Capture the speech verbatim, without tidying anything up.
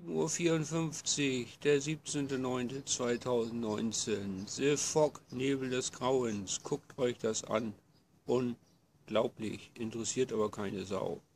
sieben Uhr vierundfünfzig, der siebzehnter neunter zweitausendneunzehn. The Fog, Nebel des Grauens. Guckt euch das an. Unglaublich, interessiert aber keine Sau.